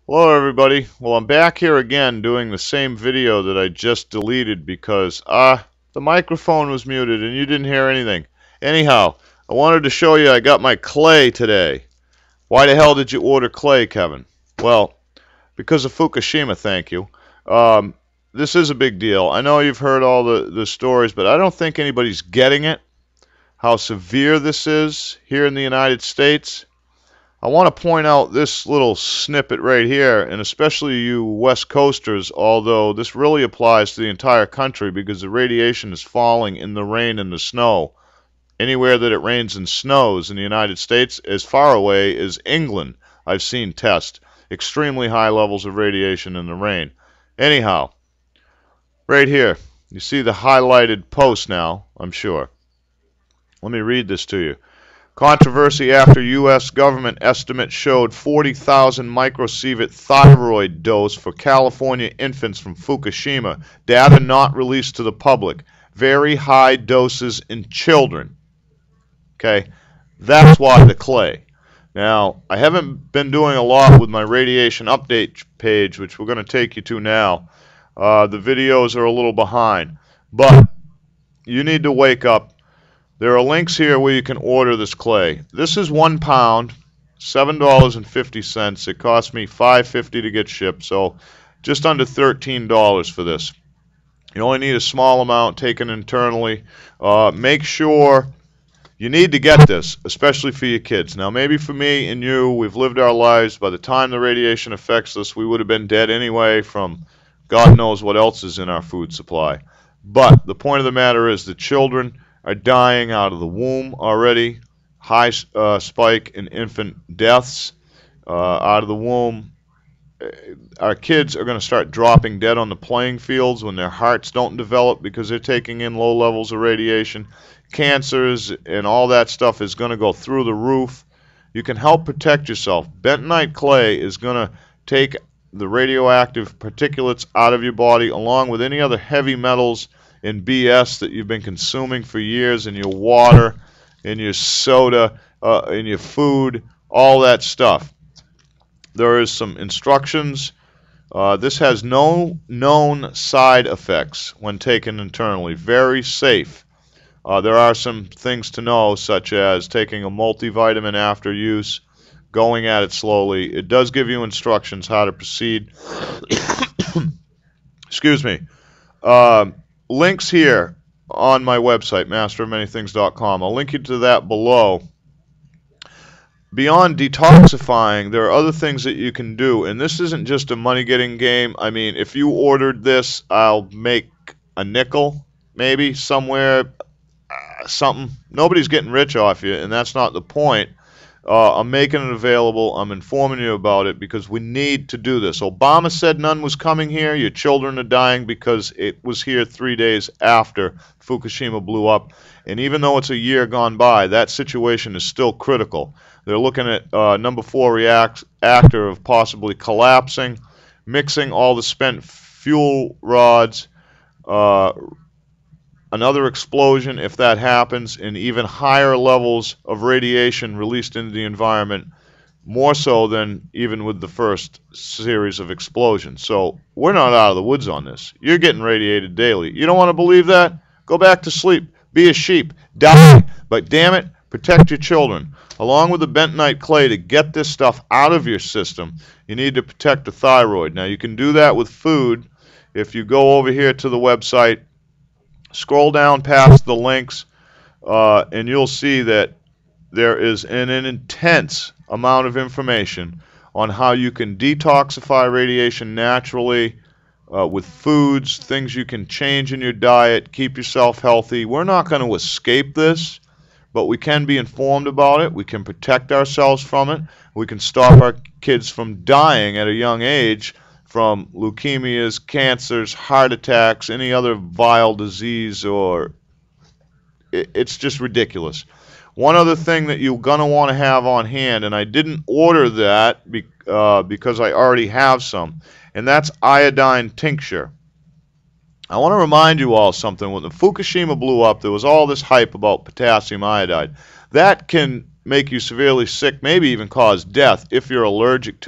Hello everybody. Well, I'm back here again doing the same video that I just deleted because the microphone was muted and you didn't hear anything. Anyhow, I wanted to show you I got my clay today. Why the hell did you order clay, Kevin? Well, because of Fukushima, thank you. This is a big deal. I know you've heard all the stories, but I don't think anybody's getting it, how severe this is here in the United States. I want to point out this little snippet right here, and especially you West Coasters, although this really applies to the entire country because the radiation is falling in the rain and the snow. Anywhere that it rains and snows in the United States, as far away as England, I've seen tests. Extremely high levels of radiation in the rain. Anyhow, right here, you see the highlighted post now, I'm sure. Let me read this to you. Controversy after U.S. government estimate showed 40,000 microsievert thyroid dose for California infants from Fukushima. Data not released to the public. Very high doses in children. Okay, that's why the clay. Now, I haven't been doing a lot with my radiation update page, which we're going to take you to now. The videos are a little behind, but you need to wake up. There are links here where you can order this clay. This is 1 pound, $7.50. It cost me $5.50 to get shipped, so just under $13 for this. You only need a small amount taken internally. Make sure you need to get this, especially for your kids. Now, maybe for me and you, we've lived our lives. By the time the radiation affects us, we would have been dead anyway from God knows what else is in our food supply. But the point of the matter is the children are dying out of the womb already. High spike in infant deaths out of the womb. Our kids are going to start dropping dead on the playing fields when their hearts don't develop because they're taking in low levels of radiation. Cancers and all that stuff is going to go through the roof. You can help protect yourself. Bentonite clay is going to take the radioactive particulates out of your body along with any other heavy metals and BS that you've been consuming for years in your water, in your soda, in your food, all that stuff. There is some instructions. This has no known side effects when taken internally. Very safe. There are some things to know, such as taking a multivitamin after use, going at it slowly. It does give you instructions how to proceed. Excuse me. Links here on my website, masterofmanythings.com. I'll link you to that below. Beyond detoxifying, there are other things that you can do, and this isn't just a money-getting game. I mean, if you ordered this, I'll make a nickel, maybe, somewhere, something. Nobody's getting rich off you, and that's not the point. I'm making it available. I'm informing you about it because we need to do this. Obama said none was coming here. Your children are dying because it was here 3 days after Fukushima blew up. And even though it's a year gone by, that situation is still critical. They're looking at number 4 reactor of possibly collapsing, mixing all the spent fuel rods, another explosion if that happens, and even higher levels of radiation released into the environment, more so than even with the first series of explosions. So we're not out of the woods on this. You're getting radiated daily. You don't want to believe that? Go back to sleep. Be a sheep. Die. But damn it, protect your children. Along with the bentonite clay, to get this stuff out of your system, you need to protect the thyroid. Now, you can do that with food. If you go over here to the website, scroll down past the links, and you'll see that there is an intense amount of information on how you can detoxify radiation naturally with foods, things you can change in your diet, keep yourself healthy. We're not going to escape this, but we can be informed about it. We can protect ourselves from it. We can stop our kids from dying at a young age from leukemias, cancers, heart attacks, any other vile disease, or it's just ridiculous. One other thing that you're going to want to have on hand, and I didn't order that because I already have some, and that's iodine tincture. I want to remind you all something. When the Fukushima blew up, there was all this hype about potassium iodide. That can make you severely sick, maybe even cause death if you're allergic to it.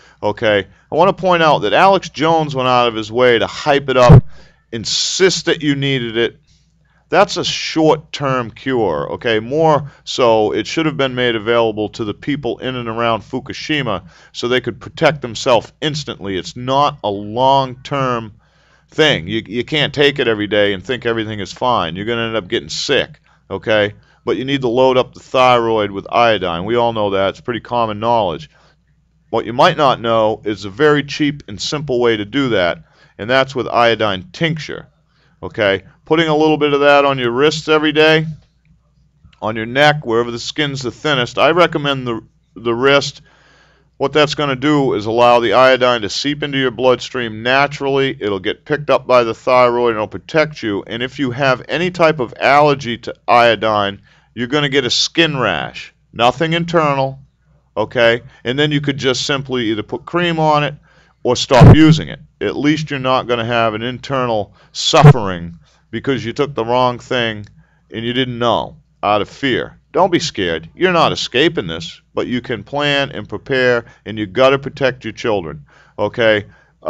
Okay, I want to point out that Alex Jones went out of his way to hype it up, insist that you needed it. That's a short-term cure, okay? More so, it should have been made available to the people in and around Fukushima so they could protect themselves instantly. It's not a long-term thing. You can't take it every day and think everything is fine. You're going to end up getting sick, okay? But you need to load up the thyroid with iodine. We all know that. It's pretty common knowledge. What you might not know is a very cheap and simple way to do that, and that's with iodine tincture. Okay, putting a little bit of that on your wrists every day, on your neck, wherever the skin's the thinnest. I recommend the wrist. What that's going to do is allow the iodine to seep into your bloodstream naturally. It'll get picked up by the thyroid and it'll protect you. And if you have any type of allergy to iodine, you're going to get a skin rash. Nothing internal, okay? And then you could just simply either put cream on it or stop using it. At least you're not going to have an internal suffering because you took the wrong thing and you didn't know out of fear. Don't be scared. You're not escaping this, but you can plan and prepare, and you got to protect your children. Okay?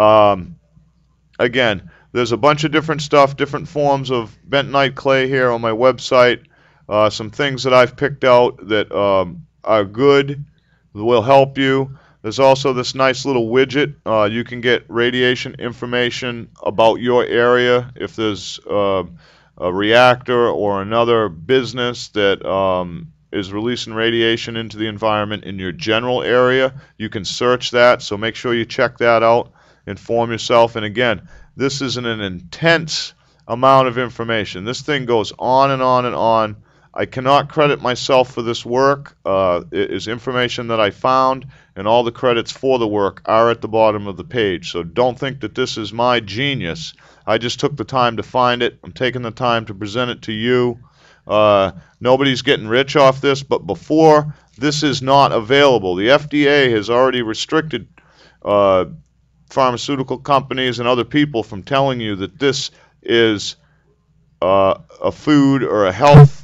Again, there's a bunch of different stuff, different forms of bentonite clay here on my website. Some things that I've picked out that are good, will help you. There's also this nice little widget. You can get radiation information about your area. If there's a reactor or another business that is releasing radiation into the environment in your general area, you can search that. So make sure you check that out, inform yourself. And again, this is an intense amount of information. This thing goes on and on and on. I cannot credit myself for this work. It is information that I found, and all the credits for the work are at the bottom of the page. So don't think that this is my genius. I just took the time to find it. I'm taking the time to present it to you. Nobody's getting rich off this, but before, this is not available. The FDA has already restricted pharmaceutical companies and other people from telling you that this is a food or a health.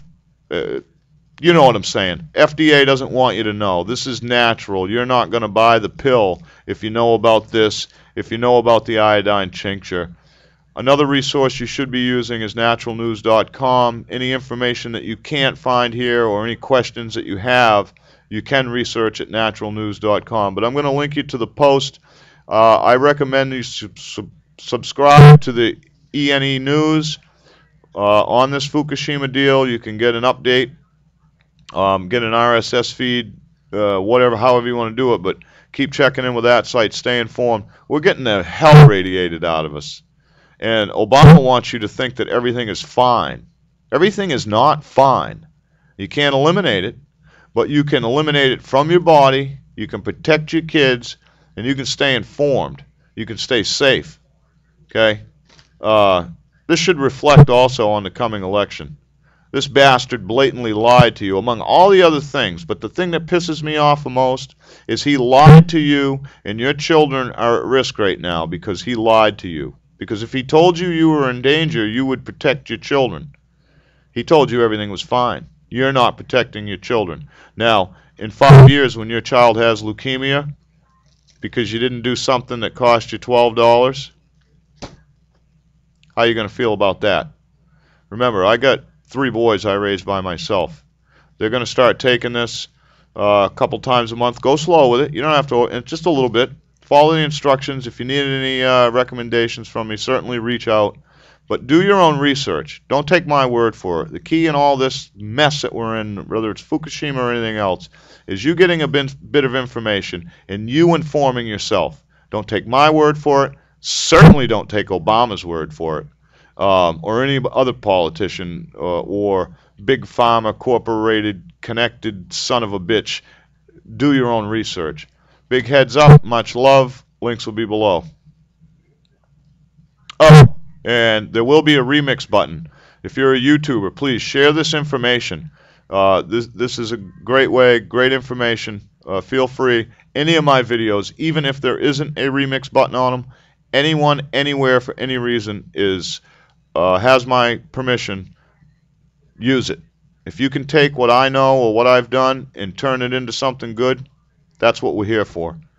You know what I'm saying. FDA doesn't want you to know. This is natural. You're not going to buy the pill if you know about this, if you know about the iodine tincture. Another resource you should be using is naturalnews.com. Any information that you can't find here or any questions that you have, you can research at naturalnews.com. But I'm going to link you to the post. I recommend you subscribe to the ENE News. On this Fukushima deal, you can get an update, get an RSS feed, whatever, however you want to do it, but keep checking in with that site, stay informed. We're getting the hell radiated out of us, and Obama wants you to think that everything is fine. Everything is not fine. You can't eliminate it, but you can eliminate it from your body, you can protect your kids, and you can stay informed. You can stay safe, okay? This should reflect also on the coming election. This bastard blatantly lied to you, among all the other things, but the thing that pisses me off the most is he lied to you, and your children are at risk right now because he lied to you. Because if he told you you were in danger, you would protect your children. He told you everything was fine. You're not protecting your children. Now, in 5 years, when your child has leukemia because you didn't do something that cost you $12, how are you going to feel about that? Remember, I got 3 boys I raised by myself. They're going to start taking this a couple times a month. Go slow with it. You don't have to, just a little bit. Follow the instructions. If you need any recommendations from me, certainly reach out. But do your own research. Don't take my word for it. The key in all this mess that we're in, whether it's Fukushima or anything else, is you getting a bit of information and you informing yourself. Don't take my word for it. Certainly don't take Obama's word for it, or any other politician or big pharma, corporated, connected son of a bitch. Do your own research. Big heads up. Much love. Links will be below. Oh, and there will be a remix button. If you're a YouTuber, please share this information. This is a great way, great information. Feel free. Any of my videos, even if there isn't a remix button on them, anyone, anywhere, for any reason has my permission, use it. If you can take what I know or what I've done and turn it into something good, that's what we're here for.